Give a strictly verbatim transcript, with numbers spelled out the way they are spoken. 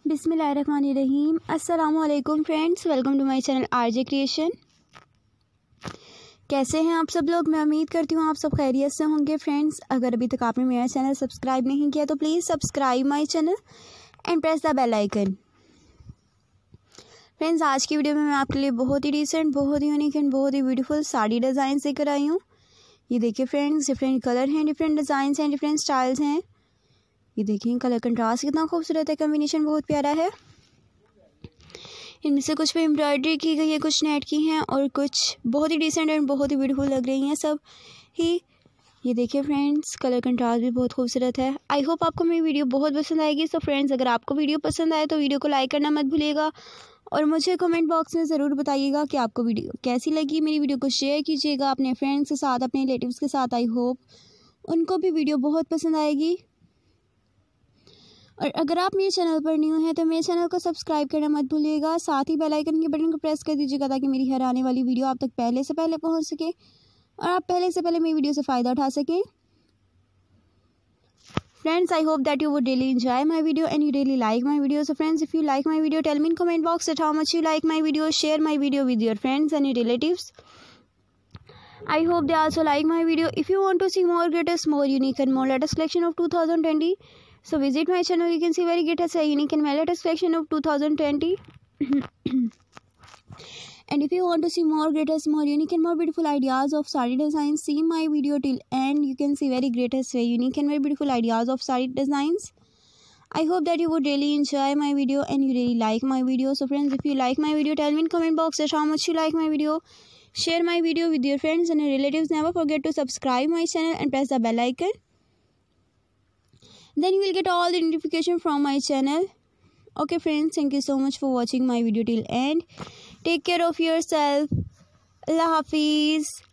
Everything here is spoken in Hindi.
बिस्मिल्लाहिर्रहमानिर्रहीम। अस्सलामुअलैकुम friends, welcome to my channel RJ creation. कैसे हैं आप सब लोग? मैं उम्मीद करती हूँ आप सब खैरियत से होंगे। फ्रेंड्स, अगर अभी तक आपने मेरा चैनल सब्सक्राइब नहीं किया तो please subscribe my channel and press the bell icon. Friends, आज की वीडियो में मैं आपके लिए बहुत ही डिसेंट, बहुत ही यूनिक एंड बहुत ही ब्यूटीफुल साड़ी डिज़ाइन लेकर आई हूँ। ये देखिए फ्रेंड्स, डिफरेंट कलर हैं, डिफरेंट डिज़ाइंस हैं, डिफरेंट स्टाइल्स हैं। ये देखिए कलर कंट्रास्ट कितना खूबसूरत है, कॉम्बिनेशन बहुत प्यारा है। इनमें से कुछ पे एम्ब्रॉयडरी की गई है, कुछ नेट की हैं और कुछ बहुत ही डिसेंट एंड बहुत ही ब्यूटीफुल लग रही हैं सब ही। ये देखिए फ्रेंड्स, कलर कंट्रास्ट भी बहुत खूबसूरत है। आई होप आपको मेरी वीडियो बहुत पसंद आएगी। सो फ्रेंड्स, अगर आपको वीडियो पसंद आए तो वीडियो को लाइक करना मत भूलिएगा और मुझे कमेंट बॉक्स में ज़रूर बताइएगा कि आपको वीडियो कैसी लगी। मेरी वीडियो को शेयर कीजिएगा अपने फ्रेंड्स के साथ, अपने रिलेटिव्स के साथ। आई होप उनको भी वीडियो बहुत पसंद आएगी। और अगर आप मेरे चैनल पर न्यू हैं तो मेरे चैनल को सब्सक्राइब करना मत भूलिएगा। साथ ही बेल आइकन के बटन को प्रेस कर दीजिएगा ताकि मेरी हर आने वाली वीडियो आप तक पहले से पहले पहुंच सके और आप पहले से पहले मेरी वीडियो से फ़ायदा उठा सकें। Friends, I hope that you would really enjoy my video and you really like my video. So friends, if you like my video, tell me in comment box that how much you like my video. Share my video with your friends and your relatives. I hope they also like my video. If you want to see more greatest, more unique and more latest collection of two thousand twenty, so visit my channel. You can see very greatest, unique and latest collection of two thousand twenty. And if you want to see more greatest, more unique and more beautiful ideas of saree designs, see my video till end. You can see very greatest, very unique and very beautiful ideas of saree designs. I hope that you would really enjoy my video and you really like my video. So friends, if you like my video, tell me in comment box that how much you like my video. Share my video with your friends and your relatives. Never forget to subscribe my channel and press the bell icon. Then you will get all the notification from my channel. Okay friends, thank you so much for watching my video till end. Take care of yourself. Allah Hafiz.